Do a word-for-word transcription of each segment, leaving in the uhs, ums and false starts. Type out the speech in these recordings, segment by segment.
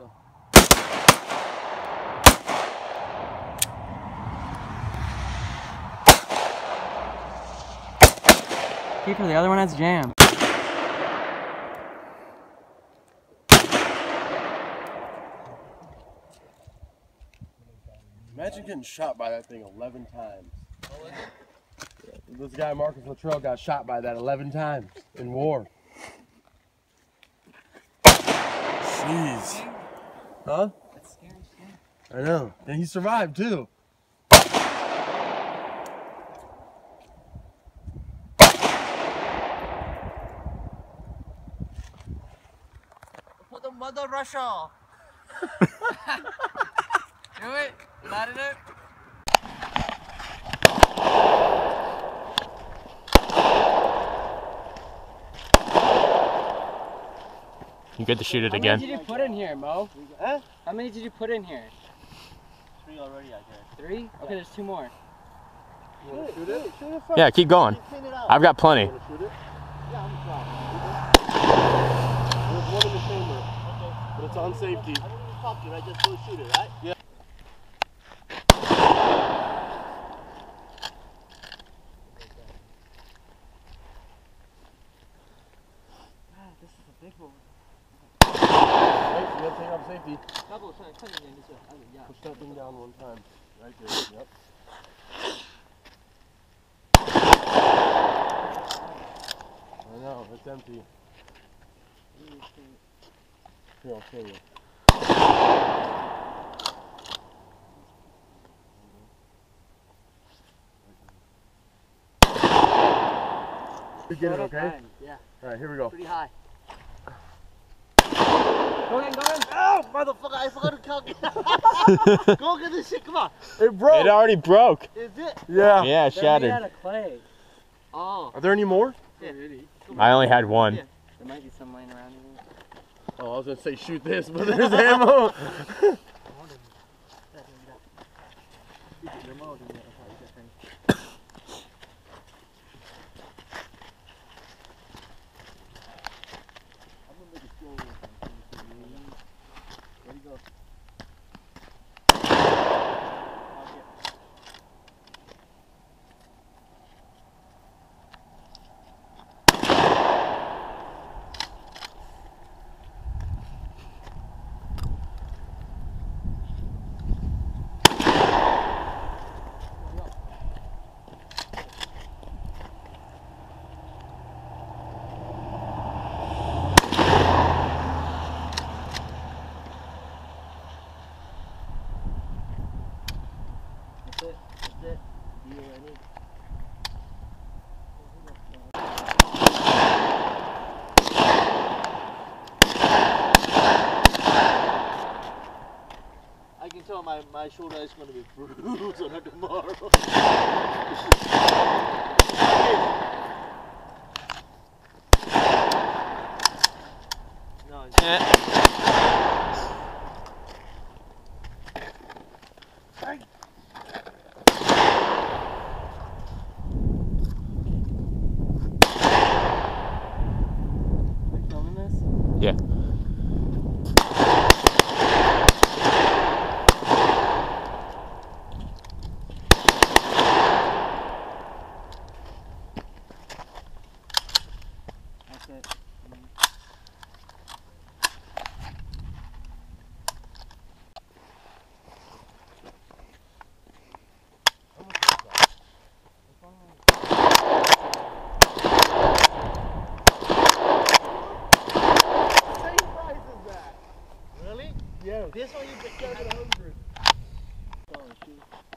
go. Keeper, the other one has jam. Imagine getting shot by that thing eleven times. Yeah, this guy Marcus Luttrell got shot by that eleven times in war. Jeez. Huh? That's scary shit. I know. And he survived too. For the mother Russia! Do it! Light it up! You get to shoot it How again. How many did you put in here, Mo? Huh? How many did you put in here? Three already, I guess. Three? Okay, there's two more. You want to shoot it? Shoot it Yeah, keep going. I've got plenty. You want to shoot it? Yeah, I'm trying. There's one in the chamber. Okay. But it's on safety. I don't even talk to you, I just go shoot it, right? Yeah. This is a big one. Wait, you gotta take off safety. Push that thing down one time. Right there, yep. I know, it's empty. Here, I'll show you. You get it, okay? Yeah. Alright, here we go. Pretty high. Go in, go in! Oh, motherfucker, I forgot to count. Go get this shit, come on. It broke. It already broke. Is it? Yeah. Yeah, it shattered. They're made out of clay. Oh. Are there any more? Yeah, really. I only had one. Yeah. There might be some laying around here. Oh, I was gonna say shoot this, but there's ammo. I can tell my, my shoulder is going to be bruised on it tomorrow. No, Yeah. That's it. Yeah, this one you picked up at a hundred. Oh, shoot.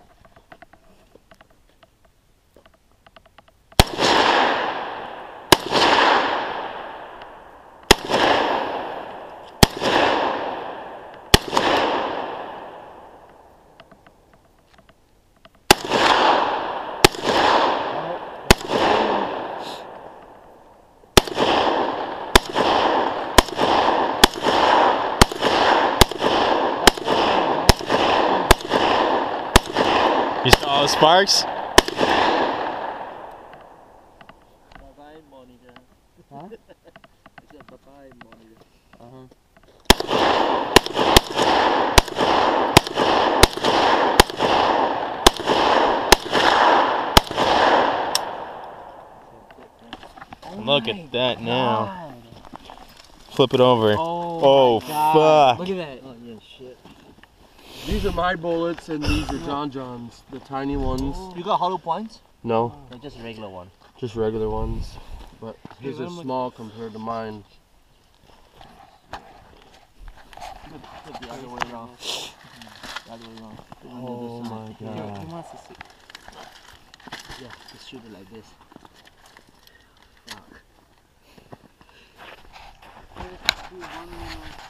You saw all the sparks? Bye-bye monitor. Huh? I said bye-bye monitor. Uh-huh. Look at that now. God. Flip it over. Oh, Oh, my God. fuck. Look at that. Oh, yeah, shit. These are my bullets and these are John John's, the tiny ones. Oh. You got hollow points? No, Or just a regular one? just regular ones. But his Hey, are let me- small compared to mine. Flip the other way around. The other way around. Put it on the Oh other my side. He, God. he wants to see. Yeah, just shoot it like this. Fuck. Let's do one more.